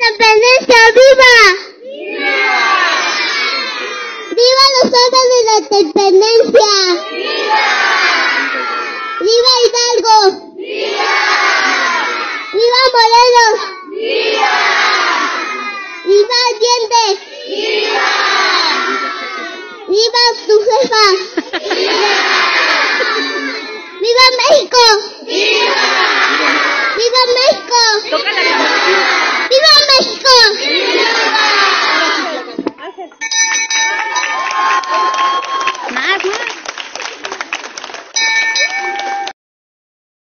independencia! ¡Viva! ¡Viva! ¡Viva los santos de la independencia! ¡Viva! ¡Viva Hidalgo! ¡Viva! ¡Viva Morelos! ¡Viva! ¡Viva Allende! ¡Viva! ¡Viva tu jefa!